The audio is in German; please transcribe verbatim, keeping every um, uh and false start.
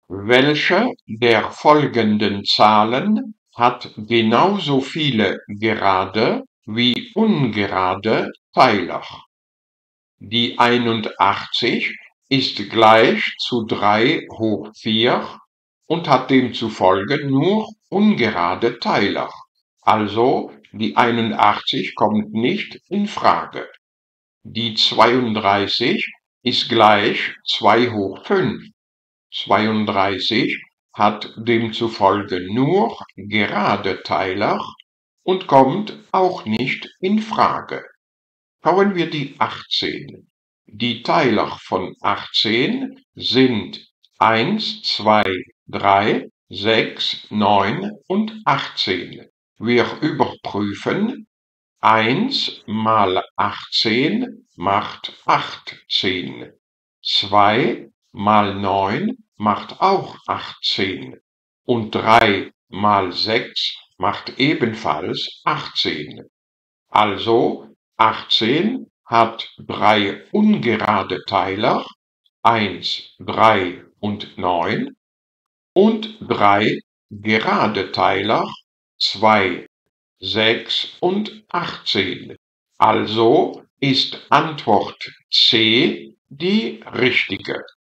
Welche der folgenden Zahlen hat genauso viele gerade wie ungerade Teiler? Die einundachtzig ist gleich zu drei hoch vier und hat demzufolge nur ungerade Teiler. Also die einundachtzig kommt nicht in Frage. Die zweiunddreißig ist gleich zwei hoch fünf. zweiunddreißig hat demzufolge nur gerade Teiler und kommt auch nicht in Frage. Schauen wir die achtzehn. Die Teiler von achtzehn sind eins, zwei, drei, sechs, neun und achtzehn. Wir überprüfen. eins mal achtzehn macht achtzehn. zwei mal neun macht auch achtzehn. Und drei mal sechs macht ebenfalls achtzehn. Also achtzehn hat drei ungerade Teiler, eins, drei und neun, und drei gerade Teiler, zwei, sechs und achtzehn. Also ist Antwort C die richtige.